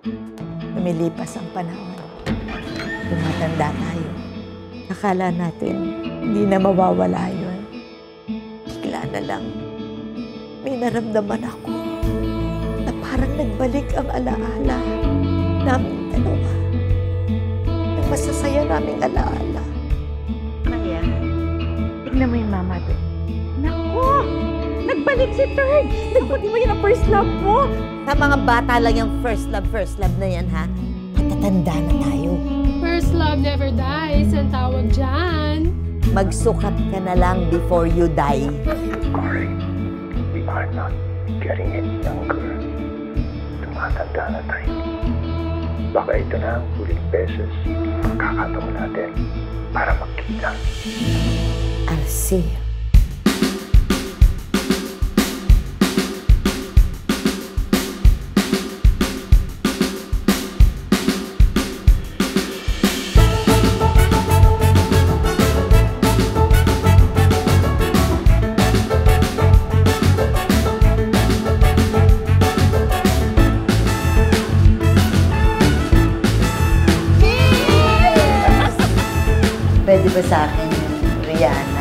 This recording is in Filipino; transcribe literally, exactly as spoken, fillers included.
Lumilipas ang panahon. Tumatanda tayo. Akala natin hindi na mawawala yun. Bigla na lang, may naramdaman ako na parang nagbalik ang alaala namin dalawa. Yung masasaya naming alaala. Kaya, tignan mo yung mama doon. Naku! Nagbalik si Third! Naku, di mo yun ang first love mo! Sa mga bata lang yung first love, first love na yan, ha? Matatanda na tayo. First love never dies, ang tawag dyan. Magsukat ka na lang before you die. Corey, we are not getting any younger. Tumatanda na tayo. Baka ito na ang huling beses magkakataon natin para magkita. I'll see you. Pwede ba sa akin yung Rihanna?